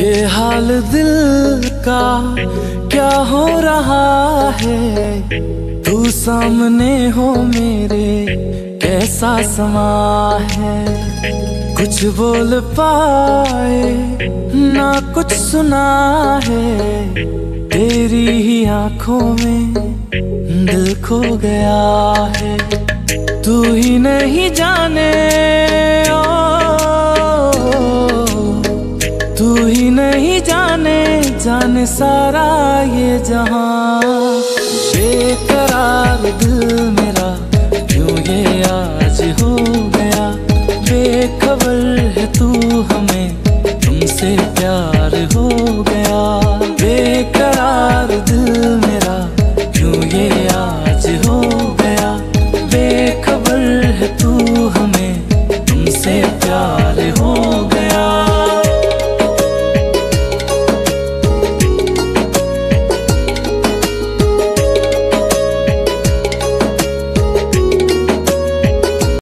ये हाल दिल का क्या हो रहा है, तू सामने हो मेरे कैसा समा है। कुछ बोल पाए ना कुछ सुना है, तेरी ही आंखों में दिल खो गया है। तू ही नहीं जाने तू ही नहीं जाने जाने सारा ये जहां। बेकरार दिल मेरा क्यों ये आज हो गया, बेखबर है तू हमें तुमसे प्यार हो गया।